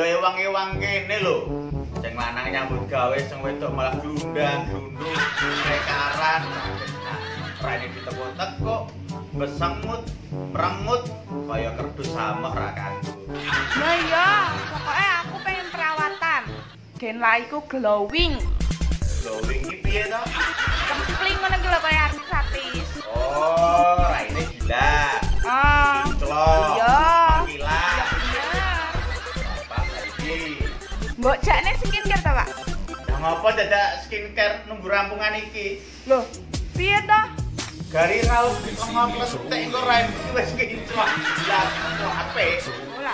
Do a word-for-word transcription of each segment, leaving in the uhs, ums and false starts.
ya ewang-ewang kene lho. Sing lanang nyambut gawe, sing wedok malah glundang, glundung, rekaran. Rene diteko-teko, besengut, merengut kaya kerdus sameh ra kanggo. Lah iya, pokoke aku pengen perawatan. Gen laiku glowing. Glowing iki piye to? Kempling ngono ki lho kaya artis-artis. Oh, raine gila. Ah. Celok. Iya. Mengkilat. Bener. Apa iki? Mbok jakne skincare ta, Pak? Lah ngopo dadak skincare nunggu rampungan iki? Loh, piye to? Gari raut di ngomong letek kok ra wis kinclok. Lah, apik. Ora.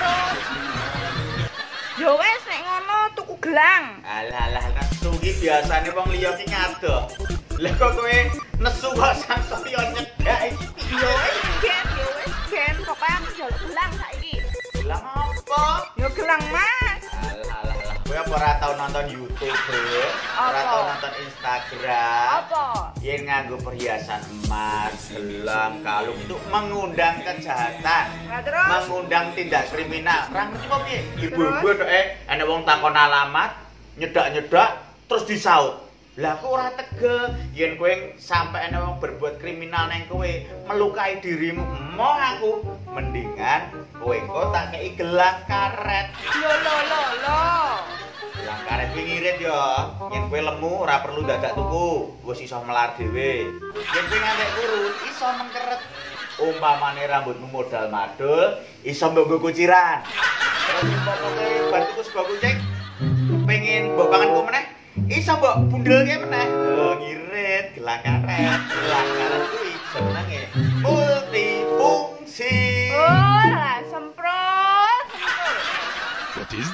Yo wes nek ngono tuku gelang. Alah alah nesu ki biasane wong liya ki ngadoh. Lah kok kowe nesu kok sangsaya nyedak iki. Yo wes gen, yo wes gen, pokoke aku njaluk gelang saiki. Gelang apa? Yo gelang Mas. Alah alah alah. Kowe apa ora tau nonton YouTube? Ora tau nonton Instagram? Apa? Yen nganggo perhiasan emas, gelang, kalung itu mengundang kejahatan. Lah terus? Mengundang tindak kriminal. Ra ngerti apa piye? Ibu-ibu doke ana wong takon alamat, nyedak-nyedak terus disaut. Lah aku ora tege yen kowe sampe ana wong berbuat kriminal nang kowe, melukai dirimu. Emoh aku. Mendingan kowe engko tak kei gelang karet. Lo lo lo lo. Gelang karet kuwi ngirit ya. Yen kowe lemu ora perlu dadak tuku, wis iso melar dhewe. Yen kowe ngantek turu, iso mengkeret. Umpamane rambutmu modal madul, iso mbok kuciran. Terus umpamane batuku sebuah kucing, pengen mbok panganku meneh, iso mbok bundelke meneh. Lho ngirit gelang karet. Gelang karet kuwi jenenge multifungsi. Oh, lah semprot. What is?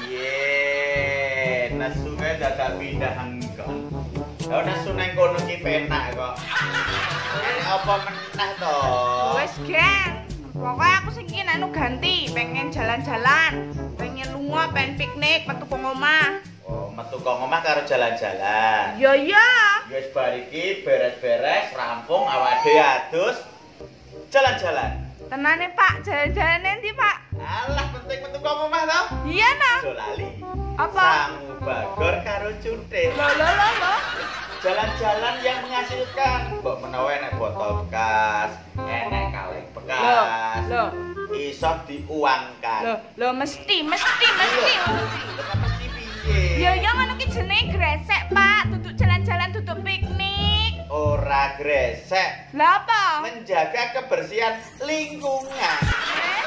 Iya, nesu kae dadak pindah engkon. Lah nesu nang kono ki penak kok. Nek apa meneh to? Wes gen. Pokoknya aku sing iki nek ganti, pengen jalan-jalan, pengen lunga, pengen piknik, metu kok omah. Oh, metu kok omah karo jalan-jalan. Ya ya. Wis bar iki beres-beres, rampung awake dhewe adus jalan-jalan. Tenane Pak, jalan-jalan nanti Pak. Alah penting metu kok omah to? Iya nah. Aja lali. Apa? Sangu bagor karo cunthil. Lo lo lo lo. Jalan-jalan yang menghasilkan. Mbok menawa enek botol bekas, enek kaleng Lo, bekas. lo. Iso diuangkan. Lo, lo mesti, mesti, mesti. Lho mesti piye? Ya ya ngono ki jenenge gresek Pak, duduk jalan-jalan, duduk piknik. Ora gresek. Lah apa? Menjaga kebersihan lingkungan. Eh,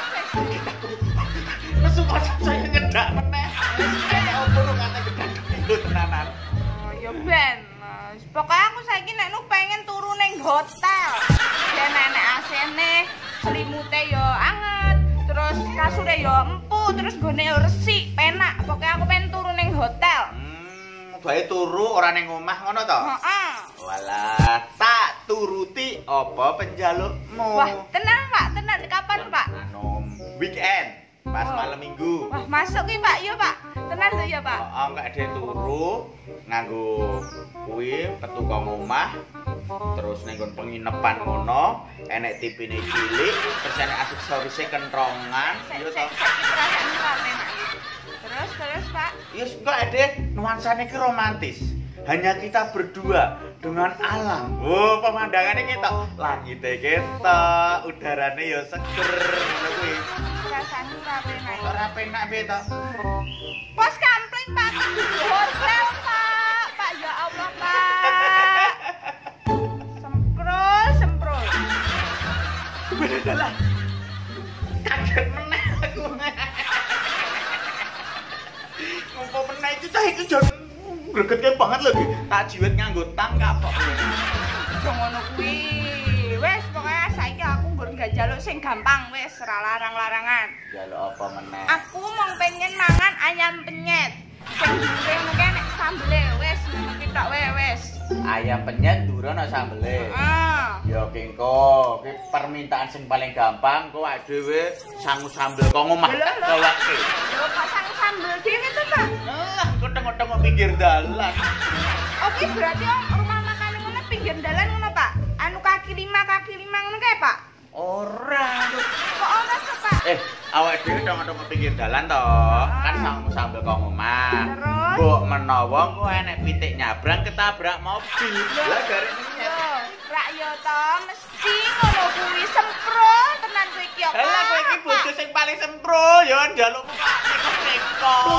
Nesu kok saya nyedak meneh. Kayak opo ngene gedhe lho tenanan. Oh, ya ben. Mas. Pokoknya aku saiki nek nu pengen turu ning hotel. Ya nenek A C-ne, selimute yo anget, terus kasure yo empuk, terus gone yo resik, penak. Pokoknya aku pengen turu ning hotel. Hmm, bae turu ora ning omah ngono to? Heeh. Walah, tak turuti apa penjalukmu. Wah, tenang Pak, tenang. Kapan Pak? Anu weekend, pas Oh. malam minggu. Wah, masuk ki Pak, iya Pak. Tenang tuh ya Pak. Oh, enggak ada turu nganggo kuwi metu kok omah. Terus ning nggon penginepan ngono, enek tipine cilik, terus enek aksesorise kentrongan, yo to. Saiki perasaan rame nak. Terus terus Pak. Yes, enggak ada nuansanya ki romantis. Hanya kita berdua dengan alam. Oh, pemandangannya kita langitnya kita, udaranya ya seger ngono kuwi. Perasaan rame nak. Ora penak piye to? Pos kampling Pak di hotel Pak. Pak ya Allah Pak. Semprol semprol. Bener kaget meneh aku. Ngopo meneh itu cah itu jan gregetke banget lho iki. Tak jiwet nganggo tang kapok. Aja ngono kuwi. Wes pokoknya saiki aku nggon gak njaluk sing gampang wes ora larang-larangan. Jaluk apa meneh? Aku mau pengen mangan ayam penyet. Sing dhuwure mungkin nek sambele wes ngono ki tok wae wes. Ayam penyet ndure ana sambele. Heeh. Ya kengko, ki permintaan sing paling gampang kok awake dhewe sangu sambel kok ngomah gawake. Lho pasang sambel dhewe to, Pak. Lah, koteng-koteng kok pinggir dalan. Oke, berarti om rumah makan ngono pinggir dalan ngono, Pak. Anu kaki lima, kaki lima ngono kae, Pak. Ora. Kok ora to, Pak? Eh, awake dhewe tong-tong ke pinggir dalan to, kan sang sambil kok omah. Terus? Mbok menawa engko enek pitik nyabrang ketabrak mobil. Lah garek nyet. Yo, rak yo to mesti ngono kuwi sempro tenan kowe iki yo. Lah kowe iki bojo sing paling sempro ya njalukmu kok neko-neko.